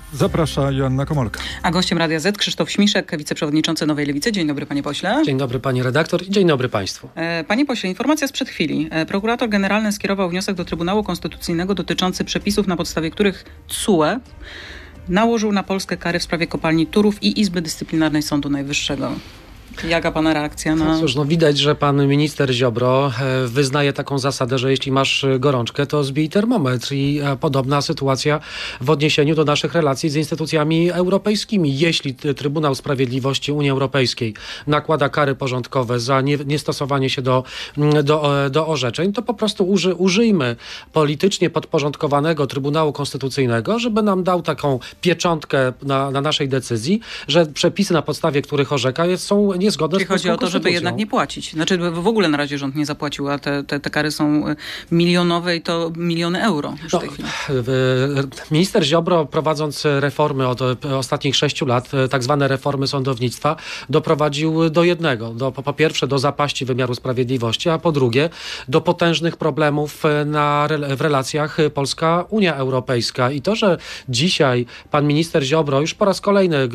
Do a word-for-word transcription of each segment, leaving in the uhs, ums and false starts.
Zaprasza Joanna Komolka. A gościem Radia Z Krzysztof Śmiszek, wiceprzewodniczący Nowej Lewicy. Dzień dobry, panie pośle. Dzień dobry, pani redaktor i dzień dobry państwu. Panie pośle, informacja sprzed chwili. Prokurator generalny skierował wniosek do Trybunału Konstytucyjnego dotyczący przepisów, na podstawie których T S U E nałożył na Polskę kary w sprawie kopalni Turów i Izby Dyscyplinarnej Sądu Najwyższego. Jaka pana reakcja na... No cóż, no widać, że pan minister Ziobro wyznaje taką zasadę, że jeśli masz gorączkę, to zbij termometr i podobna sytuacja w odniesieniu do naszych relacji z instytucjami europejskimi. Jeśli Trybunał Sprawiedliwości Unii Europejskiej nakłada kary porządkowe za nie, niestosowanie się do, do, do orzeczeń, to po prostu uży, użyjmy politycznie podporządkowanego Trybunału Konstytucyjnego, żeby nam dał taką pieczątkę na, na naszej decyzji, że przepisy, na podstawie których orzeka, są nie niezgodne Czyli z polską chodzi o to, żeby jednak nie płacić. Znaczy w ogóle na razie rząd nie zapłacił, a te, te, te kary są milionowe i to miliony euro już no, w tej chwili. Minister Ziobro, prowadząc reformy od ostatnich sześciu lat, tak zwane reformy sądownictwa, doprowadził do jednego. Do, po pierwsze do zapaści wymiaru sprawiedliwości, a po drugie do potężnych problemów na, w relacjach Polska-Unia Europejska. I to, że dzisiaj pan minister Ziobro już po raz kolejny e,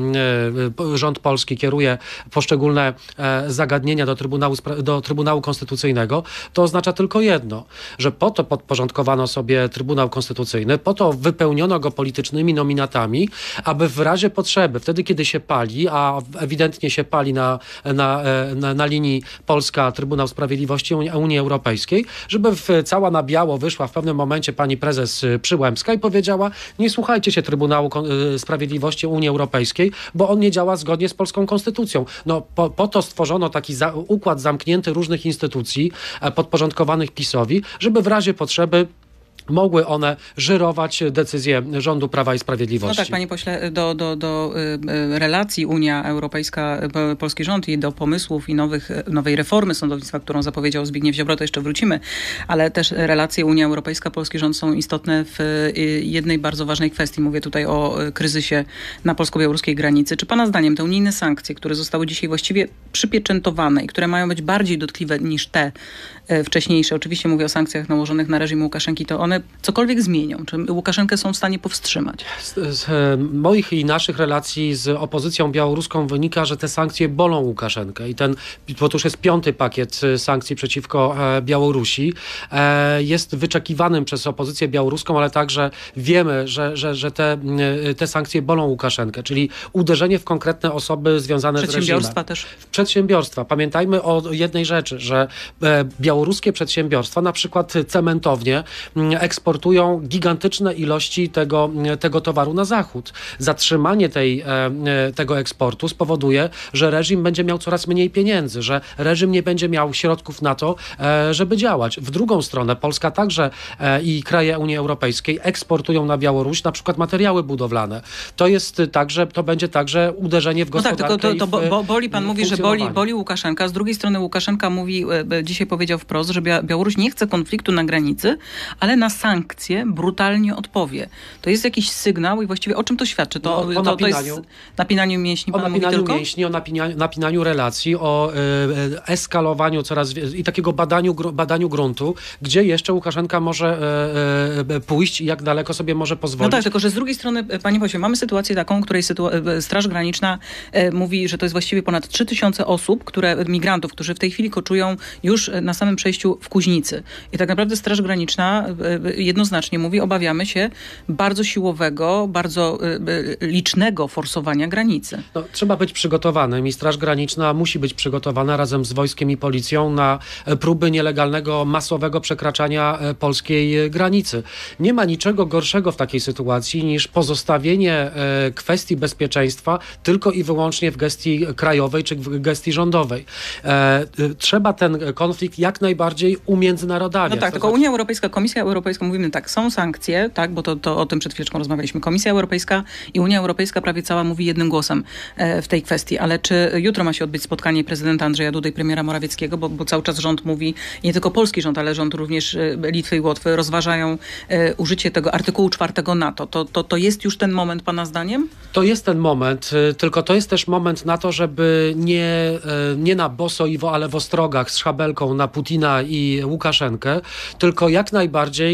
e, rząd polski kieruje poszczególne e, zagadnienia do Trybunału, do Trybunału Konstytucyjnego, to oznacza tylko jedno, że po to podporządkowano sobie Trybunał Konstytucyjny, po to wypełniono go politycznymi nominatami, aby w razie potrzeby, wtedy kiedy się pali, a ewidentnie się pali na, na, na, na linii Polska Trybunał Sprawiedliwości Unii, Unii Europejskiej, żeby w, cała na biało wyszła w pewnym momencie pani prezes Przyłębska i powiedziała: nie słuchajcie się Trybunału Sprawiedliwości Unii Europejskiej, bo on nie działa zgodnie z polską konstytucją. No, po, po to stworzono taki za, układ zamknięty różnych instytucji e, podporządkowanych PiS-owi, żeby w razie potrzeby mogły one żyrować decyzje rządu Prawa i Sprawiedliwości. No tak, panie pośle, do, do, do y, relacji Unia Europejska, y, polski rząd i do pomysłów i nowych, nowej reformy sądownictwa, którą zapowiedział Zbigniew Ziobro, to jeszcze wrócimy, ale też relacje Unia Europejska, polski rząd są istotne w y, jednej bardzo ważnej kwestii. Mówię tutaj o y, kryzysie na polsko-białoruskiej granicy. Czy pana zdaniem te unijne sankcje, które zostały dzisiaj właściwie przypieczętowane i które mają być bardziej dotkliwe niż te y, wcześniejsze, oczywiście mówię o sankcjach nałożonych na reżim Łukaszenki, to one cokolwiek zmienią? Czy Łukaszenkę są w stanie powstrzymać? Z, z moich i naszych relacji z opozycją białoruską wynika, że te sankcje bolą Łukaszenkę. I ten, bo to już jest piąty pakiet sankcji przeciwko e, Białorusi. E, jest wyczekiwanym przez opozycję białoruską, ale także wiemy, że, że, że te, te sankcje bolą Łukaszenkę, czyli uderzenie w konkretne osoby związane z reżimem. Przedsiębiorstwa też? Przedsiębiorstwa. Pamiętajmy o jednej rzeczy, że e, białoruskie przedsiębiorstwa, na przykład cementownie, eksportują gigantyczne ilości tego, tego towaru na zachód. Zatrzymanie tej, tego eksportu spowoduje, że reżim będzie miał coraz mniej pieniędzy, że reżim nie będzie miał środków na to, żeby działać. W drugą stronę Polska także i kraje Unii Europejskiej eksportują na Białoruś na przykład materiały budowlane. To jest także, to będzie także uderzenie w gospodarkę. No tak, tylko to, to w, bo, boli, pan mówi, że boli, boli Łukaszenka. Z drugiej strony Łukaszenka mówi, dzisiaj powiedział wprost, że Białoruś nie chce konfliktu na granicy, ale na sankcje brutalnie odpowie. To jest jakiś sygnał i właściwie o czym to świadczy? To, no, to, to jest napinaniu mięśni, o pan napinaniu mówi mięśni, o napinaniu, napinaniu relacji, o y, eskalowaniu coraz i takiego badaniu, gru, badaniu gruntu, gdzie jeszcze Łukaszenka może y, y, pójść i jak daleko sobie może pozwolić. No tak, tylko że z drugiej strony, panie pośle, mamy sytuację taką, której sytu- Straż Graniczna y, mówi, że to jest właściwie ponad trzy tysiące osób, które, migrantów, którzy w tej chwili koczują już na samym przejściu w Kuźnicy. I tak naprawdę Straż Graniczna y, jednoznacznie mówi, obawiamy się bardzo siłowego, bardzo y, licznego forsowania granicy. No, trzeba być przygotowanym i Straż Graniczna musi być przygotowana razem z wojskiem i policją na próby nielegalnego, masowego przekraczania polskiej granicy. Nie ma niczego gorszego w takiej sytuacji niż pozostawienie e, kwestii bezpieczeństwa tylko i wyłącznie w gestii krajowej czy w gestii rządowej. E, trzeba ten konflikt jak najbardziej umiędzynarodawiać. No tak, to tylko znaczy... Unia Europejska, Komisja Europejska, mówimy tak, są sankcje, tak, bo to, to o tym przed chwileczką rozmawialiśmy. Komisja Europejska i Unia Europejska prawie cała mówi jednym głosem e, w tej kwestii, ale czy jutro ma się odbyć spotkanie prezydenta Andrzeja Dudy i premiera Morawieckiego, bo, bo cały czas rząd mówi, nie tylko polski rząd, ale rząd również e, Litwy i Łotwy rozważają e, użycie tego artykułu czwartego NATO. To, to, to jest już ten moment, pana zdaniem? To jest ten moment, tylko to jest też moment na to, żeby nie, nie na boso, ale w ostrogach z szabelką na Putina i Łukaszenkę, tylko jak najbardziej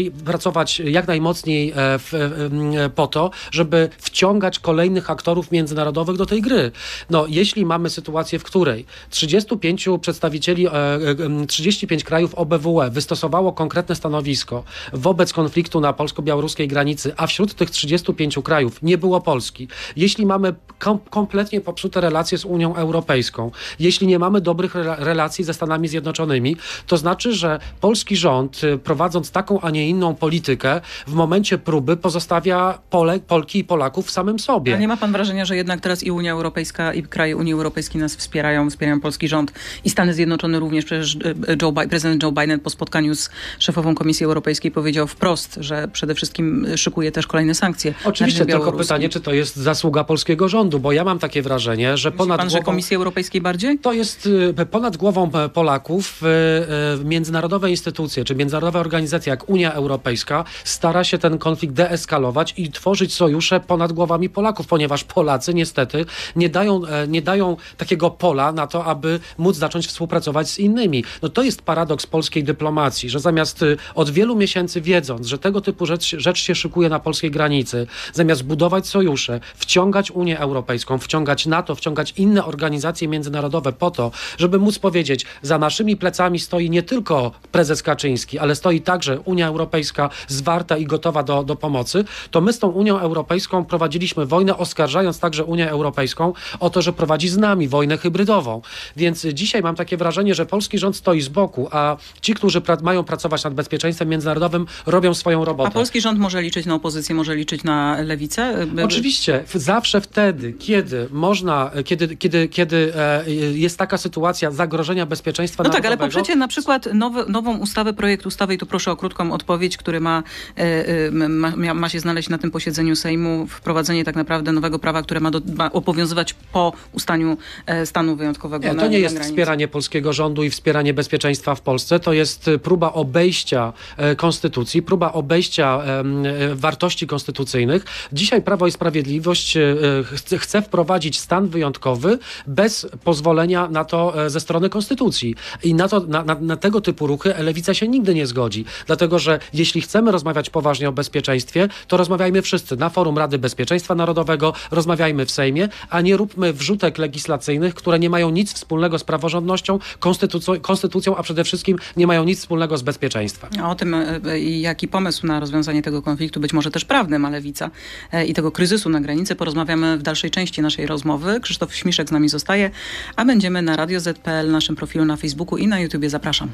najmocniej, pracować jak najmocniej w, po to, żeby wciągać kolejnych aktorów międzynarodowych do tej gry. No, jeśli mamy sytuację, w której trzydziestu pięciu przedstawicieli, trzydzieści pięć krajów O B W E wystosowało konkretne stanowisko wobec konfliktu na polsko-białoruskiej granicy, a wśród tych trzydziestu pięciu krajów nie było Polski, jeśli mamy kom kompletnie popsute relacje z Unią Europejską, jeśli nie mamy dobrych re relacji ze Stanami Zjednoczonymi, to znaczy, że polski rząd, prowadząc taką, a nie inną politykę, w momencie próby pozostawia Pole, Polki i Polaków samym sobie. A nie ma pan wrażenia, że jednak teraz i Unia Europejska, i kraje Unii Europejskiej nas wspierają, wspierają polski rząd i Stany Zjednoczone również? Przecież Joe Biden, prezydent Joe Biden po spotkaniu z szefową Komisji Europejskiej powiedział wprost, że przede wszystkim szykuje też kolejne sankcje. Oczywiście, tylko pytanie, czy to jest zasługa polskiego rządu, bo ja mam takie wrażenie, że Myśli ponad pan, głową... że Komisji Europejskiej bardziej? To jest ponad głową Polaków międzynarodowe instytucje, czy międzynarodowe organizacje jak Unia Europejska stara się ten konflikt deeskalować i tworzyć sojusze ponad głowami Polaków, ponieważ Polacy niestety nie dają, nie dają takiego pola na to, aby móc zacząć współpracować z innymi. No to jest paradoks polskiej dyplomacji, że zamiast od wielu miesięcy wiedząc, że tego typu rzecz, rzecz się szykuje na polskiej granicy, zamiast budować sojusze, wciągać Unię Europejską, wciągać NATO, wciągać inne organizacje międzynarodowe po to, żeby móc powiedzieć, za naszymi plecami stoi nie tylko prezes Kaczyński, ale stoi także Unia Europejska zwarta i gotowa do, do pomocy, to my z tą Unią Europejską prowadziliśmy wojnę, oskarżając także Unię Europejską o to, że prowadzi z nami wojnę hybrydową. Więc dzisiaj mam takie wrażenie, że polski rząd stoi z boku, a ci, którzy pra mają pracować nad bezpieczeństwem międzynarodowym, robią swoją robotę. A polski rząd może liczyć na opozycję, może liczyć na lewicę? Oczywiście. Zawsze wtedy, kiedy można, kiedy, kiedy, kiedy e, jest taka sytuacja zagrożenia bezpieczeństwa no narodowego. Tak, ale poprzecie na przykład nowy, nową ustawę, projekt ustawy, i tu proszę o krótką odpowiedź, który ma, e, ma, ma się znaleźć na tym posiedzeniu Sejmu, wprowadzenie tak naprawdę nowego prawa, które ma, do, ma obowiązywać po ustaniu e, stanu wyjątkowego. Nie, na, to nie jest granicy. wspieranie polskiego rządu i wspieranie bezpieczeństwa w Polsce. To jest próba obejścia e, konstytucji, próba obejścia e, wartości konstytucyjnych. Dzisiaj Prawo i Sprawiedliwość e, chce, chce wprowadzić stan wyjątkowy bez pozwolenia na to e, ze strony konstytucji. I na, to, na, na, na tego typu ruchy Lewica się nigdy nie zgodzi. Dlatego, że jeśli chcemy rozmawiać poważnie o bezpieczeństwie, to rozmawiajmy wszyscy na forum Rady Bezpieczeństwa Narodowego, rozmawiajmy w Sejmie, a nie róbmy wrzutek legislacyjnych, które nie mają nic wspólnego z praworządnością, konstytucją, konstytucją, a przede wszystkim nie mają nic wspólnego z bezpieczeństwem. A o tym, jaki pomysł na rozwiązanie tego konfliktu, być może też prawny, ma Lewica i tego kryzysu na granicy, porozmawiamy w dalszej części naszej rozmowy. Krzysztof Śmiszek z nami zostaje, a będziemy na radio zet kropka pe el, naszym profilu na Facebooku i na YouTubie. Zapraszam.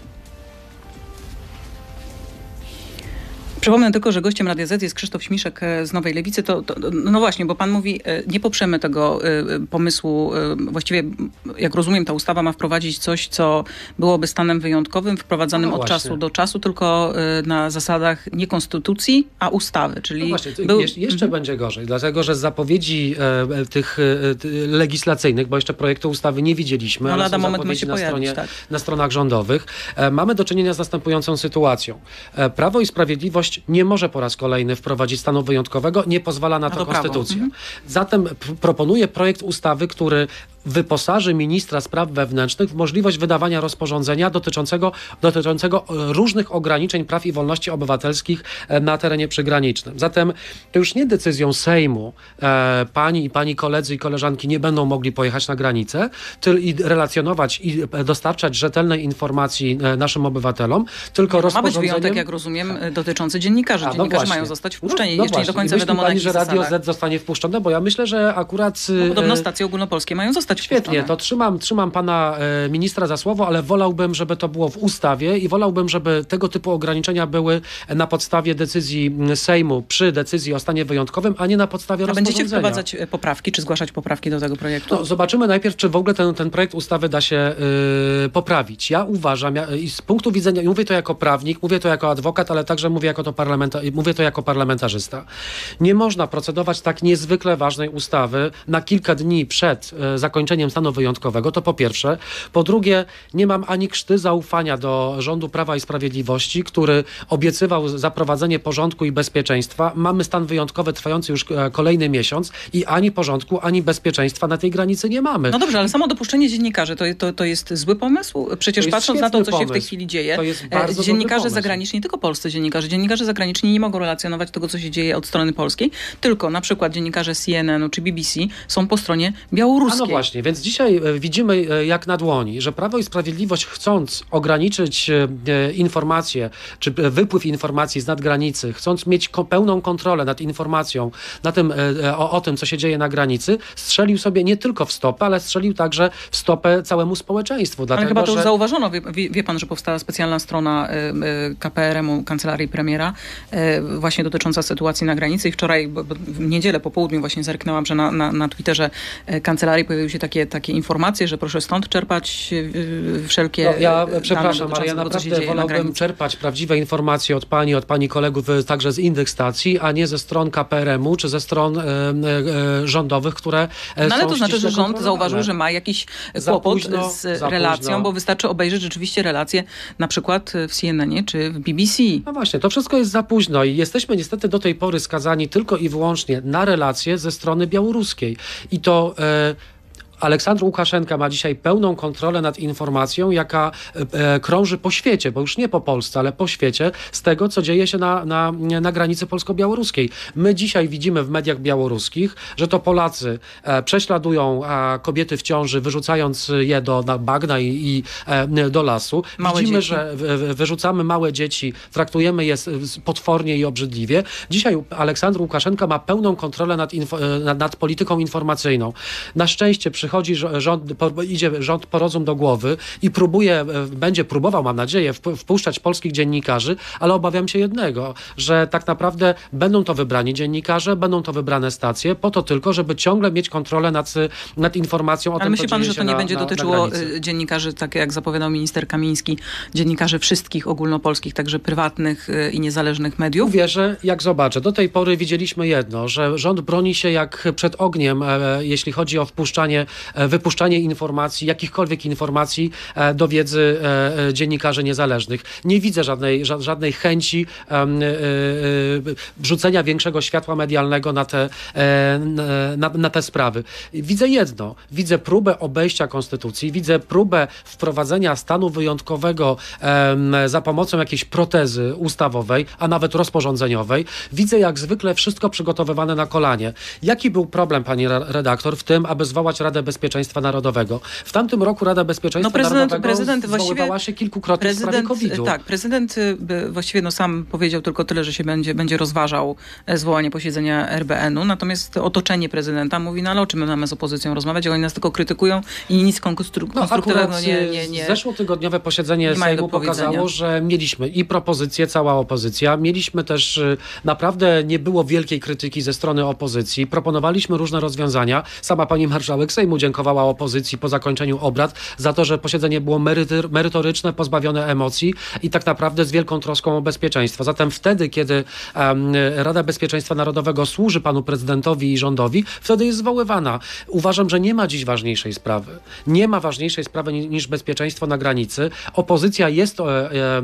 Przypomnę tylko, że gościem Radia Z jest Krzysztof Śmiszek z Nowej Lewicy. To, to, no właśnie, bo pan mówi, nie poprzemy tego pomysłu. Właściwie, jak rozumiem, ta ustawa ma wprowadzić coś, co byłoby stanem wyjątkowym, wprowadzanym no od czasu do czasu, tylko na zasadach nie konstytucji, a ustawy. Czyli no właśnie, był... Jesz jeszcze mhm. będzie gorzej, dlatego że z zapowiedzi e, tych e, legislacyjnych, bo jeszcze projektu ustawy nie widzieliśmy, no, ale lada są moment ma zapowiedzi się na, pojawić, stronie, tak. na stronach rządowych, e, mamy do czynienia z następującą sytuacją. E, Prawo i Sprawiedliwość nie może po raz kolejny wprowadzić stanu wyjątkowego, nie pozwala na to, to konstytucja. Mhm. Zatem proponuje projekt ustawy, który wyposaży ministra spraw wewnętrznych w możliwość wydawania rozporządzenia dotyczącego, dotyczącego różnych ograniczeń praw i wolności obywatelskich na terenie przygranicznym. Zatem to już nie decyzją Sejmu e, pani i pani koledzy i koleżanki nie będą mogli pojechać na granicę tyl, i relacjonować i dostarczać rzetelnej informacji e, naszym obywatelom, tylko nie, rozporządzeniem... Ma być wyjątek, jak rozumiem, dotyczący dziennikarzy. A, Dziennikarze no mają zostać wpuszczeni. No, no Jeszcze nie do końca wiadomo, pani, na że Radio Z zostanie wpuszczone, bo ja myślę, że akurat... No, podobno stacje ogólnopolskie mają zostać Świetnie, wpuszczone. to trzymam, trzymam pana e, ministra za słowo, ale wolałbym, żeby to było w ustawie i wolałbym, żeby tego typu ograniczenia były na podstawie decyzji Sejmu przy decyzji o stanie wyjątkowym, a nie na podstawie a rozporządzenia. Będziecie wprowadzać poprawki, czy zgłaszać poprawki do tego projektu? No, zobaczymy najpierw, czy w ogóle ten, ten projekt ustawy da się yy, poprawić. Ja uważam, ja, i z punktu widzenia, mówię to jako prawnik, mówię to jako adwokat, ale także mówię, jako to parlamenta, mówię to jako parlamentarzysta. Nie można procedować tak niezwykle ważnej ustawy na kilka dni przed yy, zakończeniem zakończeniem stanu wyjątkowego, to po pierwsze. Po drugie, nie mam ani krzty zaufania do rządu Prawa i Sprawiedliwości, który obiecywał zaprowadzenie porządku i bezpieczeństwa. Mamy stan wyjątkowy trwający już kolejny miesiąc i ani porządku, ani bezpieczeństwa na tej granicy nie mamy. No dobrze, ale samo dopuszczenie dziennikarzy to, to, to jest zły pomysł? Przecież patrząc na to, co się w tej chwili dzieje, to jest bardzo dziennikarze zagraniczni, nie tylko polscy dziennikarze, dziennikarze zagraniczni nie mogą relacjonować tego, co się dzieje od strony polskiej, tylko na przykład dziennikarze C N N u czy B B C są po stronie białoruskiej. A no właśnie, więc dzisiaj widzimy jak na dłoni, że Prawo i Sprawiedliwość, chcąc ograniczyć informacje, czy wypływ informacji z nadgranicy, chcąc mieć ko- pełną kontrolę nad informacją, na tym, o, o tym, co się dzieje na granicy, strzelił sobie nie tylko w stopę, ale strzelił także w stopę całemu społeczeństwu. Dlatego, ale chyba to już że... zauważono. Wie, wie, wie pan, że powstała specjalna strona K P R M u, Kancelarii Premiera, właśnie dotycząca sytuacji na granicy i wczoraj, bo, bo w niedzielę po południu właśnie zerknęłam, że na, na, na Twitterze Kancelarii pojawiły się takie, takie informacje, że proszę stąd czerpać wszelkie no, ja przepraszam, ale ja tego, naprawdę wolałbym na czerpać prawdziwe informacje od pani, od pani kolegów także z innych stacji, a nie ze stron K P R M u czy ze stron e, e, rządowych, które e, no ale są to znaczy, że rząd kontrolowane. zauważył, że ma jakiś Za kłopot późno, z za relacją, późno. bo wystarczy obejrzeć rzeczywiście relacje na przykład w C N N ie czy w B B C. No właśnie, to wszystko jest za późno i jesteśmy niestety do tej pory skazani tylko i wyłącznie na relacje ze strony białoruskiej. I to... E, Aleksandr Łukaszenka ma dzisiaj pełną kontrolę nad informacją, jaka e, krąży po świecie, bo już nie po Polsce, ale po świecie, z tego, co dzieje się na, na, na granicy polsko-białoruskiej. My dzisiaj widzimy w mediach białoruskich, że to Polacy e, prześladują e, kobiety w ciąży, wyrzucając je do na bagna i, i e, do lasu. Małe Widzimy, dzieci. że w, wyrzucamy małe dzieci, traktujemy je potwornie i obrzydliwie. Dzisiaj Aleksandr Łukaszenka ma pełną kontrolę nad, info, nad, nad polityką informacyjną. Na szczęście przy Chodzi rząd, po, idzie rząd po rozum do głowy i próbuje, będzie próbował, mam nadzieję, wpuszczać polskich dziennikarzy, ale obawiam się jednego, że tak naprawdę będą to wybrani dziennikarze, będą to wybrane stacje, po to tylko, żeby ciągle mieć kontrolę nad, nad informacją o ale tym, myśli co pan, dzieje że to się nie na, będzie na, dotyczyło na dziennikarzy, tak jak zapowiadał minister Kamiński, dziennikarzy wszystkich ogólnopolskich, także prywatnych i niezależnych mediów? Uwierzę, jak zobaczę. Do tej pory widzieliśmy jedno, że rząd broni się jak przed ogniem, e, jeśli chodzi o wpuszczanie wypuszczanie informacji, jakichkolwiek informacji do wiedzy dziennikarzy niezależnych. Nie widzę żadnej, żadnej chęci wrzucenia większego światła medialnego na te, na, na te sprawy. Widzę jedno. Widzę próbę obejścia konstytucji, widzę próbę wprowadzenia stanu wyjątkowego za pomocą jakiejś protezy ustawowej, a nawet rozporządzeniowej. Widzę jak zwykle wszystko przygotowywane na kolanie. Jaki był problem, pani redaktor, w tym, aby zwołać Radę Bezpieczeństwa Narodowego? W tamtym roku Rada Bezpieczeństwa no prezydent, Narodowego prezydent zwoływała się kilkukrotnie w sprawie kowida. Tak, prezydent właściwie no sam powiedział tylko tyle, że się będzie, będzie rozważał zwołanie posiedzenia R B N u, natomiast otoczenie prezydenta mówi, no ale o czym my mamy z opozycją rozmawiać, oni nas tylko krytykują i nic konstru- no, konstruktywnego nie, nie, nie... Zeszłotygodniowe posiedzenie Sejmu pokazało, że mieliśmy i propozycję, cała opozycja, mieliśmy też naprawdę nie było wielkiej krytyki ze strony opozycji, proponowaliśmy różne rozwiązania. Sama pani marszałek Sejmu dziękowała opozycji po zakończeniu obrad za to, że posiedzenie było merytor- merytoryczne, pozbawione emocji i tak naprawdę z wielką troską o bezpieczeństwo. Zatem wtedy, kiedy um, Rada Bezpieczeństwa Narodowego służy panu prezydentowi i rządowi, wtedy jest zwoływana. Uważam, że nie ma dziś ważniejszej sprawy. Nie ma ważniejszej sprawy niż, niż bezpieczeństwo na granicy. Opozycja jest, e,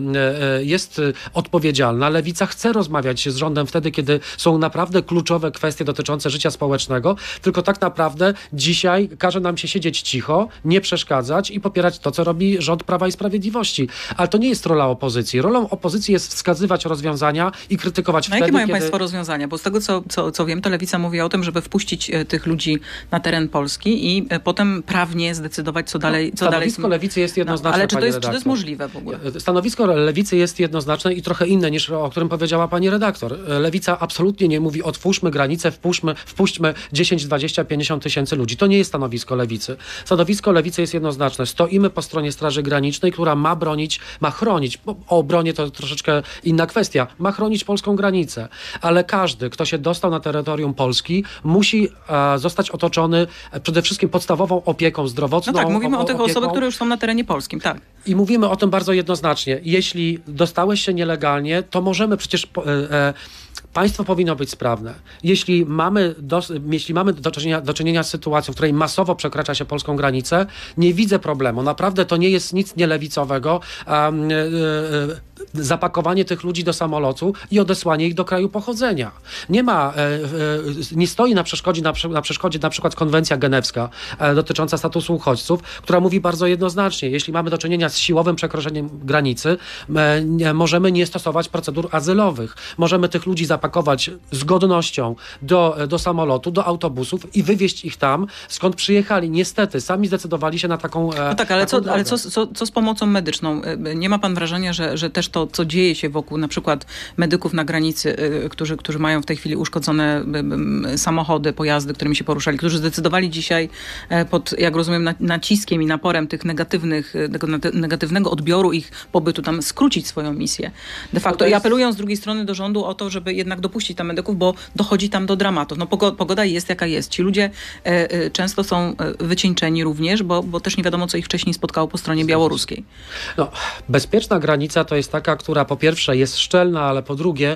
e, jest odpowiedzialna. Lewica chce rozmawiać z rządem wtedy, kiedy są naprawdę kluczowe kwestie dotyczące życia społecznego, tylko tak naprawdę dzisiaj każe nam się siedzieć cicho, nie przeszkadzać i popierać to, co robi rząd Prawa i Sprawiedliwości. Ale to nie jest rola opozycji. Rolą opozycji jest wskazywać rozwiązania i krytykować no wtedy, jakie mają kiedy... państwo rozwiązania? Bo z tego, co, co, co wiem, to Lewica mówi o tym, żeby wpuścić e, tych ludzi na teren Polski i e, potem prawnie zdecydować, co dalej... Co Stanowisko dalej... Lewicy jest jednoznaczne, no, ale czy to, jest, pani czy to jest redaktor. możliwe w ogóle? Stanowisko Lewicy jest jednoznaczne i trochę inne niż o którym powiedziała pani redaktor. Lewica absolutnie nie mówi otwórzmy granicę, wpuśćmy, wpuśćmy dziesięć, dwadzieścia, pięćdziesiąt tysięcy ludzi. To nie jest stanowisko Lewicy. Stanowisko Lewicy jest jednoznaczne. Stoimy po stronie Straży Granicznej, która ma bronić, ma chronić, bo o obronie to troszeczkę inna kwestia, ma chronić polską granicę. Ale każdy, kto się dostał na terytorium Polski, musi e, zostać otoczony przede wszystkim podstawową opieką zdrowotną. No tak, mówimy o, o tych opieką. osobach, które już są na terenie polskim, tak. I mówimy o tym bardzo jednoznacznie. Jeśli dostałeś się nielegalnie, to możemy przecież... E, e, Państwo powinno być sprawne. Jeśli mamy do, jeśli mamy do czynienia, do czynienia z sytuacją, w której masowo przekracza się polską granicę, nie widzę problemu. Naprawdę to nie jest nic nielewicowego. Um, yy, yy, zapakowanie tych ludzi do samolotu i odesłanie ich do kraju pochodzenia. Nie ma, e, e, nie stoi na przeszkodzie na, na przeszkodzie na przykład konwencja genewska e, dotycząca statusu uchodźców, która mówi bardzo jednoznacznie, jeśli mamy do czynienia z siłowym przekroczeniem granicy, e, nie, możemy nie stosować procedur azylowych. Możemy tych ludzi zapakować z godnością do, do samolotu, do autobusów i wywieźć ich tam, skąd przyjechali. Niestety, sami zdecydowali się na taką e, No tak, ale, co, drogę. ale co, co, co z pomocą medyczną? Nie ma pan wrażenia, że, że też to, co dzieje się wokół na przykład medyków na granicy, którzy, którzy mają w tej chwili uszkodzone samochody, pojazdy, którymi się poruszali, którzy zdecydowali dzisiaj pod, jak rozumiem, naciskiem i naporem tych negatywnych, tego negatywnego odbioru ich pobytu tam skrócić swoją misję. De facto jest... i apelują z drugiej strony do rządu o to, żeby jednak dopuścić tam medyków, bo dochodzi tam do dramatów. No pogoda jest jaka jest. Ci ludzie często są wycieńczeni również, bo, bo też nie wiadomo, co ich wcześniej spotkało po stronie białoruskiej. No, bezpieczna granica to jest taka, która po pierwsze jest szczelna, ale po drugie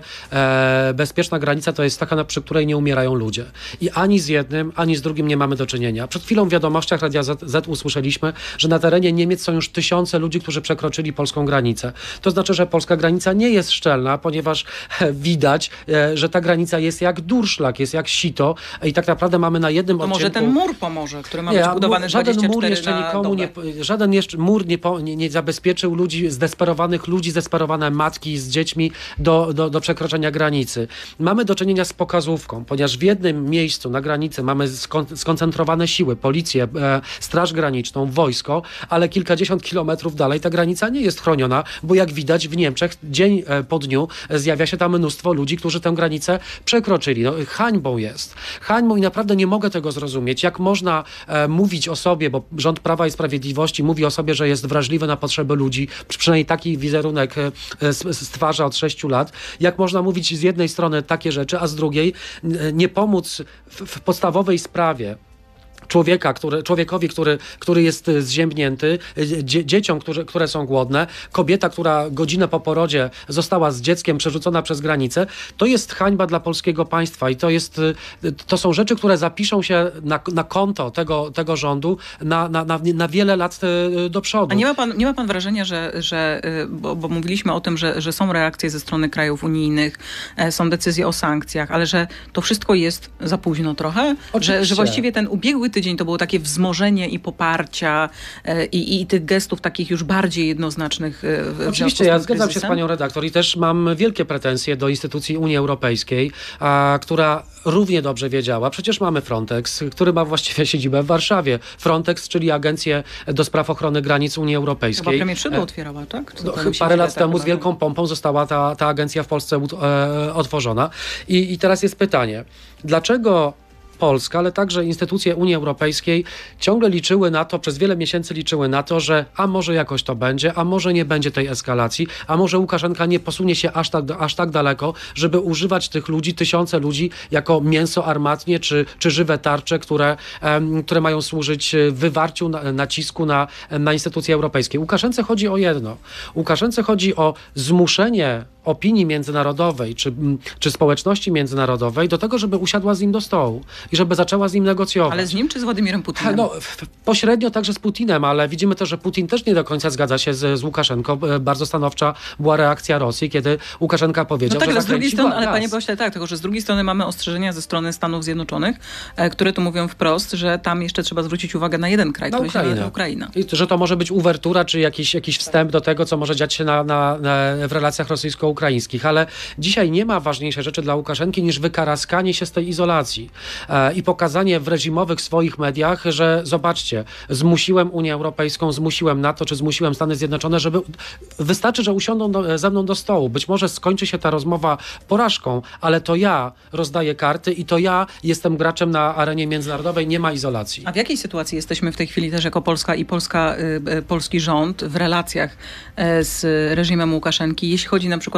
e, bezpieczna granica to jest taka, przy której nie umierają ludzie. I ani z jednym, ani z drugim nie mamy do czynienia. Przed chwilą w wiadomościach Radia Z, Z usłyszeliśmy, że na terenie Niemiec są już tysiące ludzi, którzy przekroczyli polską granicę. To znaczy, że polska granica nie jest szczelna, ponieważ e, widać, e, że ta granica jest jak durszlak, jest jak sito i tak naprawdę mamy na jednym to odcinku... może ten mur pomoże, który ma nie, być budowany żaden dwadzieścia cztery mur jeszcze na nikomu dobę. nie, żaden jeszcze mur nie, po, nie, nie zabezpieczył ludzi, zdesperowanych ludzi, zdesperowane matki z dziećmi do, do, do przekroczenia granicy. Mamy do czynienia z pokazówką, ponieważ w jednym miejscu na granicy mamy skon, skoncentrowane siły, policję, e, straż graniczną, wojsko, ale kilkadziesiąt kilometrów dalej ta granica nie jest chroniona, bo jak widać w Niemczech dzień e, po dniu zjawia się tam mnóstwo ludzi, którzy tę granicę przekroczyli. No, hańbą jest. Hańbą i naprawdę nie mogę tego zrozumieć. Jak można e, mówić o sobie, bo rząd Prawa i Sprawiedliwości mówi o sobie, że jest wrażliwy na potrzeby ludzi, przynajmniej taki wizerunek e, stwarza od sześciu lat. Jak można mówić z jednej strony takie rzeczy, a z drugiej nie pomóc w, w podstawowej sprawie człowieka, który, człowiekowi, który, który jest zziębnięty, dzie, dzieciom, którzy, które są głodne, kobieta, która godzinę po porodzie została z dzieckiem przerzucona przez granicę, to jest hańba dla polskiego państwa i to jest, to są rzeczy, które zapiszą się na, na konto tego, tego rządu na, na, na, na wiele lat do przodu. A nie ma pan, nie ma pan wrażenia, że, że bo, bo mówiliśmy o tym, że, że są reakcje ze strony krajów unijnych, są decyzje o sankcjach, ale że to wszystko jest za późno trochę? Że, że właściwie ten ubiegły tydzień to było takie wzmożenie i poparcia e, i, i tych gestów takich już bardziej jednoznacznych. E, Oczywiście, ja zgadzam się z panią redaktor i też mam wielkie pretensje do instytucji Unii Europejskiej, a, która równie dobrze wiedziała. Przecież mamy Frontex, który ma właściwie siedzibę w Warszawie. Frontex, czyli Agencję do Spraw Ochrony Granic Unii Europejskiej. Chyba premier Szydło otwierała, tak? No, parę lat temu z wielką pompą została ta, ta agencja w Polsce e, otworzona. I, I teraz jest pytanie, dlaczego Polska, ale także instytucje Unii Europejskiej ciągle liczyły na to, przez wiele miesięcy liczyły na to, że a może jakoś to będzie, a może nie będzie tej eskalacji, a może Łukaszenka nie posunie się aż tak, aż tak daleko, żeby używać tych ludzi, tysiące ludzi jako mięso armatnie czy, czy żywe tarcze, które, um, które mają służyć wywarciu na, nacisku na, na instytucje europejskie. Łukaszence chodzi o jedno. Łukaszence chodzi o zmuszenie opinii międzynarodowej czy, czy społeczności międzynarodowej do tego, żeby usiadła z nim do stołu i żeby zaczęła z nim negocjować. Ale z nim czy z Władimirem Putinem? No, pośrednio także z Putinem, ale widzimy też, że Putin też nie do końca zgadza się z, z Łukaszenką. Bardzo stanowcza była reakcja Rosji, kiedy Łukaszenka powiedział, no tak, że ale z drugiej strony, ale gaz. panie pośle, tak, tylko że z drugiej strony mamy ostrzeżenia ze strony Stanów Zjednoczonych, e, które tu mówią wprost, że tam jeszcze trzeba zwrócić uwagę na jeden kraj, na który Ukrainę. się nazywa Ukraina. I że to może być uwertura, czy jakiś, jakiś wstęp do tego, co może dziać się na, na, na, w relacjach rosyjsko-ukraińskich. Ale dzisiaj nie ma ważniejszej rzeczy dla Łukaszenki niż wykaraskanie się z tej izolacji e, i pokazanie w reżimowych swoich mediach, że zobaczcie, zmusiłem Unię Europejską, zmusiłem NATO, czy zmusiłem Stany Zjednoczone, żeby wystarczy, że usiądą do, ze mną do stołu. Być może skończy się ta rozmowa porażką, ale to ja rozdaję karty i to ja jestem graczem na arenie międzynarodowej, nie ma izolacji. A w jakiej sytuacji jesteśmy w tej chwili też jako Polska i Polska, y, polski rząd w relacjach y, z reżimem Łukaszenki, jeśli chodzi na przykład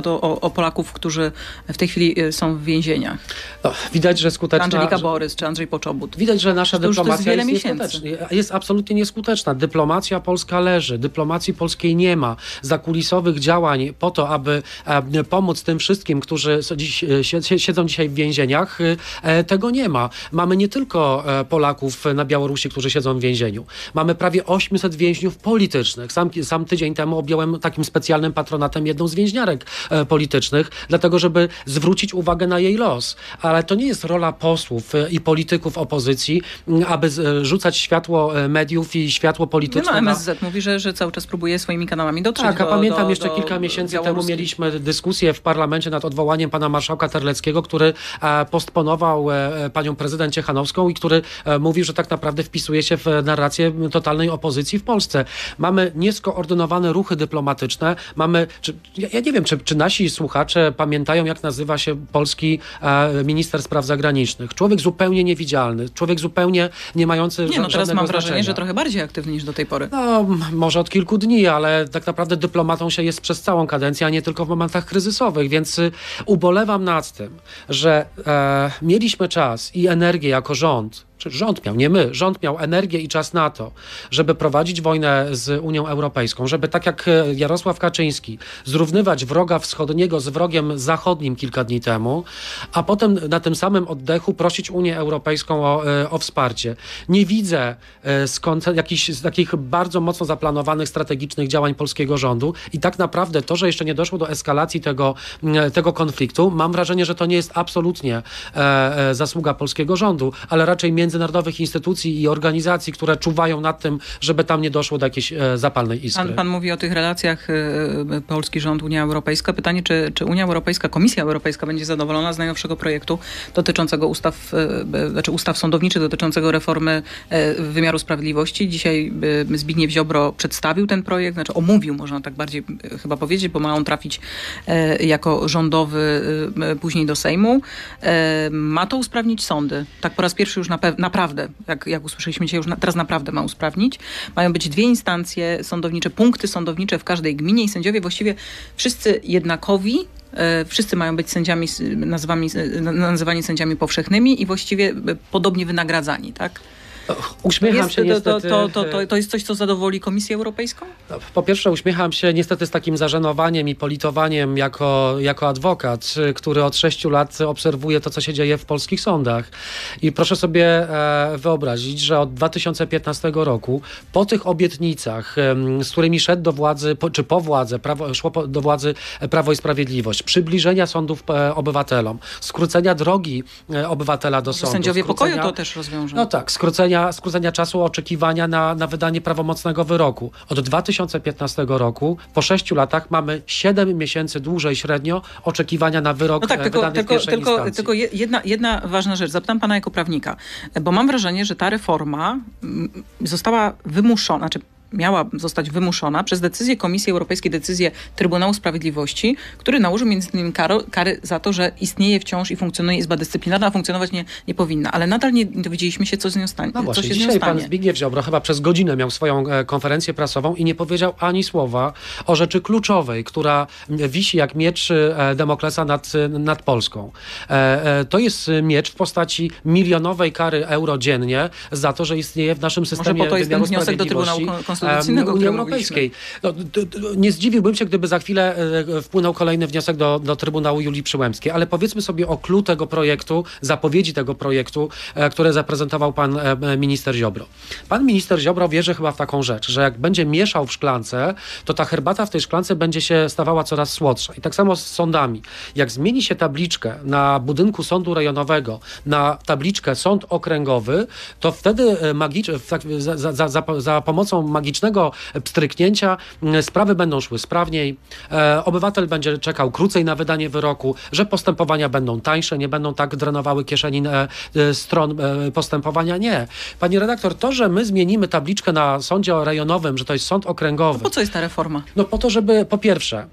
przykład o, o Polaków, którzy w tej chwili są w więzieniach. No, widać, że skuteczna... Angelika Borys czy Andrzej Poczobut. Widać, że nasza to dyplomacja jest, jest, jest, jest absolutnie nieskuteczna. Dyplomacja polska leży. Dyplomacji polskiej nie ma. Zakulisowych działań po to, aby e, pomóc tym wszystkim, którzy dziś, si, siedzą dzisiaj w więzieniach, e, tego nie ma. Mamy nie tylko e, Polaków na Białorusi, którzy siedzą w więzieniu. Mamy prawie osiemset więźniów politycznych. Sam, sam tydzień temu objąłem takim specjalnym patronatem jedną z więźniarek e, politycznych, dlatego, żeby zwrócić uwagę na jej los. Ale to nie jest rola posłów e, i polityków opozycji, aby z, rzucać światło mediów i światło polityczne. No, M S Z na... mówi, że, że cały czas próbuje swoimi kanałami dotrzeć Tak, do, a pamiętam do, jeszcze do kilka miesięcy temu mieliśmy dyskusję w parlamencie nad odwołaniem pana marszałka Terleckiego, który e, postponował e, panią prezydent Ciechanowską i który e, mówił, że tak naprawdę wpisuje się w narrację totalnej opozycji w Polsce. Mamy nieskoordynowane ruchy dyplomatyczne, mamy, czy, ja, ja nie wiem, czy, czy nasi słuchacze pamiętają, jak nazywa się polski e, minister spraw zagranicznych. Człowiek zupełnie niewidzialny, człowiek zupełnie nie mający Nie, no teraz mam wrażenie, znaczenia. że trochę bardziej aktywny niż do tej pory. No, może od kilku dni, ale tak naprawdę dyplomatą się jest przez całą kadencję, a nie tylko w momentach kryzysowych, więc y, ubolewam nad tym, że e, mieliśmy czas i energię jako rząd, czy rząd miał, nie my, rząd miał energię i czas na to, żeby prowadzić wojnę z Unią Europejską, żeby tak jak Jarosław Kaczyński zrównywać wroga wschodniego z wrogiem zachodnim kilka dni temu, a potem na tym samym oddechu prosić Unię Europejską o, o wsparcie. Nie widzę skąd jakichś takich bardzo mocno zaplanowanych strategicznych działań polskiego rządu i tak naprawdę to, że jeszcze nie doszło do eskalacji tego, tego konfliktu, mam wrażenie, że to nie jest absolutnie e, zasługa polskiego rządu, ale raczej międzynarodowych instytucji i organizacji, które czuwają nad tym, żeby tam nie doszło do jakiejś e, zapalnej iskry. Pan, pan mówi o tych relacjach e, polski rząd, Unia Europejska. Pytanie, czy, czy Unia Europejska, Komisja Europejska będzie zadowolona z najnowszego projektu dotyczącego ustaw, e, znaczy ustaw sądowniczych dotyczącego reformy e, wymiaru sprawiedliwości. Dzisiaj e, Zbigniew Ziobro przedstawił ten projekt, znaczy omówił, można tak bardziej e, chyba powiedzieć, bo ma on trafić e, jako rządowy e, później do Sejmu. E, ma to usprawnić sądy. Tak po raz pierwszy już na pe- naprawdę, jak, jak usłyszeliśmy dzisiaj, już na, teraz naprawdę ma usprawnić. Mają być dwie instancje sądownicze, punkty sądownicze w każdej gminie i sędziowie właściwie wszyscy jednakowi. Wszyscy mają być sędziami, nazywani, nazywani sędziami powszechnymi i właściwie podobnie wynagradzani, tak? Uśmiecham jest, się niestety... To, to, to, to jest coś, co zadowoli Komisję Europejską? Po pierwsze, uśmiecham się niestety z takim zażenowaniem i politowaniem jako, jako adwokat, który od sześciu lat obserwuje to, co się dzieje w polskich sądach. I proszę sobie e, wyobrazić, że od dwa tysiące piętnastego roku po tych obietnicach, e, z którymi szedł do władzy, po, czy po władzę, prawo, szło po, do władzy Prawo i Sprawiedliwość, przybliżenia sądów e, obywatelom, skrócenia drogi e, obywatela do sądu. Sędziowie pokoju to też rozwiążą. No tak, skrócenia skrócenia czasu oczekiwania na, na wydanie prawomocnego wyroku. Od dwa tysiące piętnastego roku, po sześciu latach, mamy siedem miesięcy dłużej średnio oczekiwania na wyrok no tak, tylko, wydany tylko, w pierwszej tylko, instancji. Tylko jedna, jedna ważna rzecz. Zapytam pana jako prawnika, bo mam wrażenie, że ta reforma została wymuszona, znaczy miała zostać wymuszona przez decyzję Komisji Europejskiej, decyzję Trybunału Sprawiedliwości, który nałożył między innymi kary, kary za to, że istnieje wciąż i funkcjonuje Izba Dyscyplinarna, a funkcjonować nie, nie powinna. Ale nadal nie dowiedzieliśmy się, co z nią stanie. No właśnie, co się dzisiaj pan Zbigniew Ziobro chyba przez godzinę miał swoją e, konferencję prasową i nie powiedział ani słowa o rzeczy kluczowej, która wisi jak miecz e, Demoklesa nad, nad Polską. E, e, to jest miecz w postaci milionowej kary euro dziennie za to, że istnieje w naszym systemie Może po to jest ten wymiaru wniosek do Trybunału Konstytucyjnego Unii Europejskiej. No, nie zdziwiłbym się, gdyby za chwilę wpłynął kolejny wniosek do, do Trybunału Julii Przyłębskiej, ale powiedzmy sobie o clou tego projektu, zapowiedzi tego projektu, które zaprezentował pan minister Ziobro. Pan minister Ziobro wierzy chyba w taką rzecz, że jak będzie mieszał w szklance, to ta herbata w tej szklance będzie się stawała coraz słodsza. I tak samo z sądami. Jak zmieni się tabliczkę na budynku sądu rejonowego na tabliczkę sąd okręgowy, to wtedy magicz, za, za, za, za pomocą magicznego pstryknięcia sprawy będą szły sprawniej, e, obywatel będzie czekał krócej na wydanie wyroku, że postępowania będą tańsze, nie będą tak drenowały kieszeni e, e, stron e, postępowania. Nie. Pani redaktor, to, że my zmienimy tabliczkę na sądzie rejonowym, że to jest sąd okręgowy. To po co jest ta reforma? No po to, żeby po pierwsze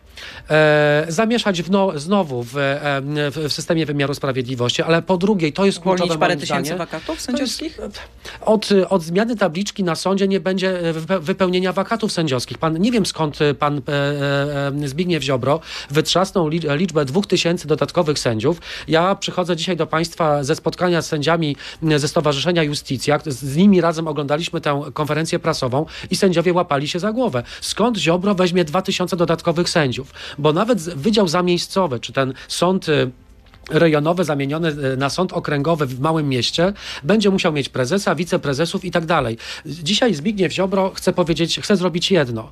e, zamieszać w no, znowu w, e, w, w systemie wymiaru sprawiedliwości, ale po drugie, to jest kluczowe parę moim tysięcy zdaniem, wakatów sędziowskich? Od, od zmiany tabliczki na sądzie nie będzie w, wypełnienia wakatów sędziowskich. Pan, nie wiem skąd pan e, e, Zbigniew Ziobro wytrzasnął liczbę dwóch tysięcy dodatkowych sędziów. Ja przychodzę dzisiaj do państwa ze spotkania z sędziami ze Stowarzyszenia Iustitia. Z nimi razem oglądaliśmy tę konferencję prasową i sędziowie łapali się za głowę. Skąd Ziobro weźmie dwa tysiące dodatkowych sędziów? Bo nawet Wydział Zamiejscowy, czy ten sąd rejonowy zamieniony na sąd okręgowy w małym mieście, będzie musiał mieć prezesa, wiceprezesów i tak dalej. Dzisiaj Zbigniew Ziobro chce powiedzieć, chce zrobić jedno.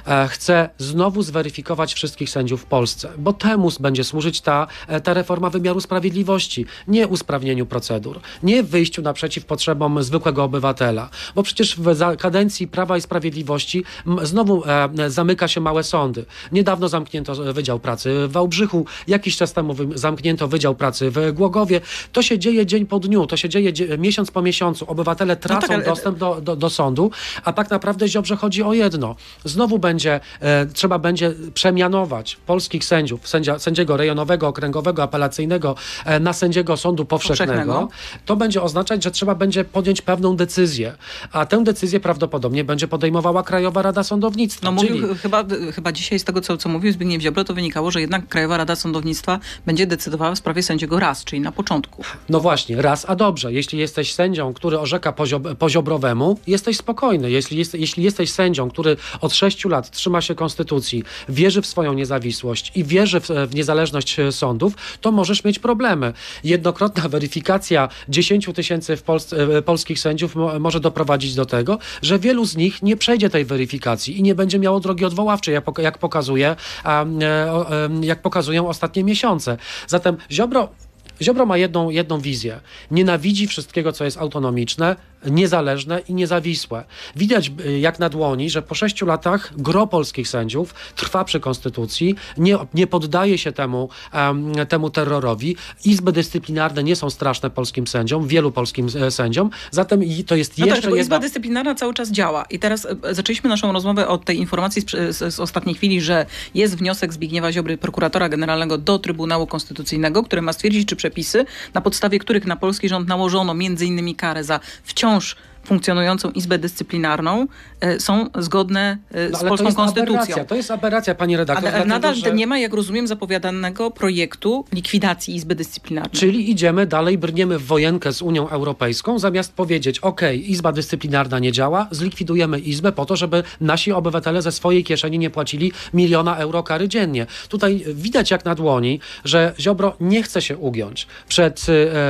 Chce znowu zweryfikować wszystkich sędziów w Polsce, bo temu będzie służyć ta, ta reforma wymiaru sprawiedliwości. Nie usprawnieniu procedur, nie wyjściu naprzeciw potrzebom zwykłego obywatela, bo przecież w kadencji Prawa i Sprawiedliwości znowu zamyka się małe sądy. Niedawno zamknięto Wydział Pracy w Wałbrzychu, jakiś czas temu zamknięto Wydział Pracy w Głogowie. To się dzieje dzień po dniu, to się dzieje dzie- miesiąc po miesiącu. Obywatele tracą no tak, ale... dostęp do, do, do sądu, a tak naprawdę Ziobrze chodzi o jedno. Znowu będzie, e, trzeba będzie przemianować polskich sędziów, sędzia, sędziego rejonowego, okręgowego, apelacyjnego e, na sędziego sądu powszechnego. powszechnego. To będzie oznaczać, że trzeba będzie podjąć pewną decyzję, a tę decyzję prawdopodobnie będzie podejmowała Krajowa Rada Sądownictwa. No czyli... mówił, chyba, chyba dzisiaj z tego, co, co mówił Zbigniew Ziobro, to wynikało, że jednak Krajowa Rada Sądownictwa będzie decydowała w sprawie sędziego raz, czyli na początku. No właśnie, raz, a dobrze. Jeśli jesteś sędzią, który orzeka po, ziob- po Ziobrowemu, jesteś spokojny. Jeśli, jest, jeśli jesteś sędzią, który od sześciu lat trzyma się konstytucji, wierzy w swoją niezawisłość i wierzy w, w niezależność sądów, to możesz mieć problemy. Jednokrotna weryfikacja dziesięciu tysięcy w Polsce, polskich sędziów mo- może doprowadzić do tego, że wielu z nich nie przejdzie tej weryfikacji i nie będzie miało drogi odwoławczej, jak, pok- jak, pokazuje, a, a, jak pokazują ostatnie miesiące. Zatem Ziobro, Ziobro ma jedną, jedną wizję. Nienawidzi wszystkiego, co jest autonomiczne, niezależne i niezawisłe. Widać jak na dłoni, że po sześciu latach gro polskich sędziów trwa przy konstytucji, nie, nie poddaje się temu, um, temu terrorowi. Izby dyscyplinarne nie są straszne polskim sędziom, wielu polskim sędziom, zatem to jest no jeszcze tak, jedna... Izba dyscyplinarna cały czas działa. I teraz zaczęliśmy naszą rozmowę od tej informacji z, z, z ostatniej chwili, że jest wniosek Zbigniewa Ziobry, prokuratora generalnego do Trybunału Konstytucyjnego, który ma stwierdzić, czy przepisy, na podstawie których na polski rząd nałożono między innymi karę za wciąż funkcjonującą Izbę Dyscyplinarną, e, są zgodne e, no, z polską to konstytucją. Aberracja. To jest aberracja, pani redaktor. Ale dlatego, nadal że... nie ma, jak rozumiem, zapowiadanego projektu likwidacji Izby Dyscyplinarnej. Czyli idziemy dalej, brniemy w wojenkę z Unią Europejską, zamiast powiedzieć, ok, Izba Dyscyplinarna nie działa, zlikwidujemy Izbę po to, żeby nasi obywatele ze swojej kieszeni nie płacili miliona euro kary dziennie. Tutaj widać jak na dłoni, że Ziobro nie chce się ugiąć przed,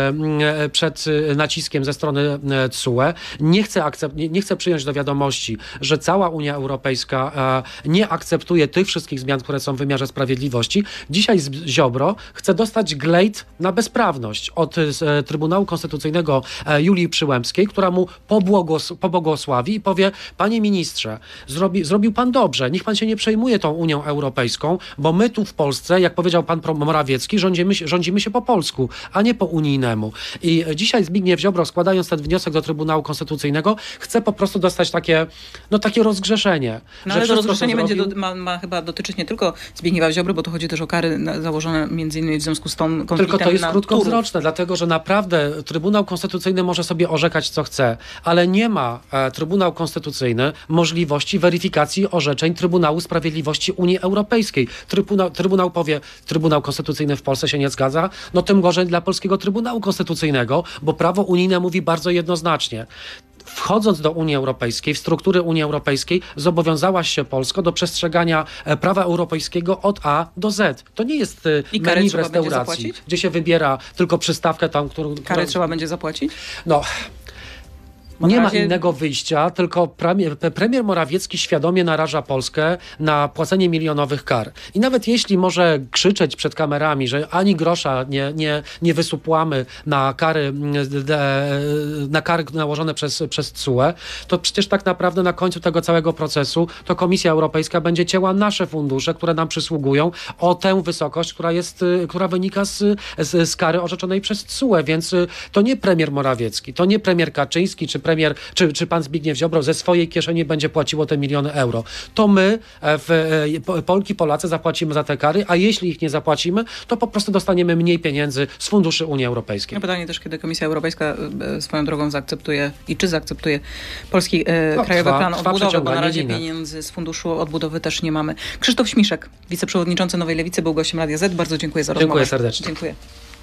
e, przed naciskiem ze strony T S U E. Nie chce, akcept, nie, nie chce przyjąć do wiadomości, że cała Unia Europejska e, nie akceptuje tych wszystkich zmian, które są w wymiarze sprawiedliwości. Dzisiaj z Ziobro chce dostać glejt na bezprawność od e, Trybunału Konstytucyjnego e, Julii Przyłębskiej, która mu pobłogos, pobłogosławi i powie, panie ministrze, zrobi, zrobił pan dobrze, niech pan się nie przejmuje tą Unią Europejską, bo my tu w Polsce, jak powiedział pan Morawiecki, rządzimy się, rządzimy się po polsku, a nie po unijnemu. I dzisiaj Zbigniew Ziobro, składając ten wniosek do Trybunału Konstytucyjnego, chce po prostu dostać takie, no takie rozgrzeszenie. No ale to rozgrzeszenie będzie do, ma, ma chyba dotyczyć nie tylko Zbigniewa Ziobry, bo to chodzi też o kary założone między innymi w związku z tą konfliktem. Tylko to jest na krótkowzroczne, Turów. dlatego że naprawdę Trybunał Konstytucyjny może sobie orzekać co chce, ale nie ma e, Trybunał Konstytucyjny możliwości weryfikacji orzeczeń Trybunału Sprawiedliwości Unii Europejskiej. Trybunał, Trybunał powie, Trybunał Konstytucyjny w Polsce się nie zgadza, no tym gorzej dla polskiego Trybunału Konstytucyjnego, bo prawo unijne mówi bardzo jednoznacznie. Wchodząc do Unii Europejskiej, w struktury Unii Europejskiej, zobowiązałaś się Polsko do przestrzegania prawa europejskiego od A do Z. To nie jest I menu w restauracji, gdzie się wybiera tylko przystawkę tam, którą... Karę którą... trzeba będzie zapłacić? No... Bo nie razie... ma innego wyjścia, tylko premier, premier Morawiecki świadomie naraża Polskę na płacenie milionowych kar. I nawet jeśli może krzyczeć przed kamerami, że ani grosza nie, nie, nie wysupłamy na kary, na kary nałożone przez, przez T S U E, to przecież tak naprawdę na końcu tego całego procesu to Komisja Europejska będzie cięła nasze fundusze, które nam przysługują, o tę wysokość, która jest, która wynika z, z, z kary orzeczonej przez T S U E. Więc to nie premier Morawiecki, to nie premier Kaczyński czy premier, czy, czy pan Zbigniew Ziobro ze swojej kieszeni będzie płaciło te miliony euro. To my, w, Polki, Polacy zapłacimy za te kary, a jeśli ich nie zapłacimy, to po prostu dostaniemy mniej pieniędzy z funduszy Unii Europejskiej. No pytanie też, kiedy Komisja Europejska swoją drogą zaakceptuje i czy zaakceptuje polski no, Krajowy trwa, Plan trwa Odbudowy, bo na razie liny. pieniędzy z Funduszu Odbudowy też nie mamy. Krzysztof Śmiszek, wiceprzewodniczący Nowej Lewicy, był gościem Radia Z. Bardzo dziękuję za rozmowę. Dziękuję serdecznie. Dziękuję.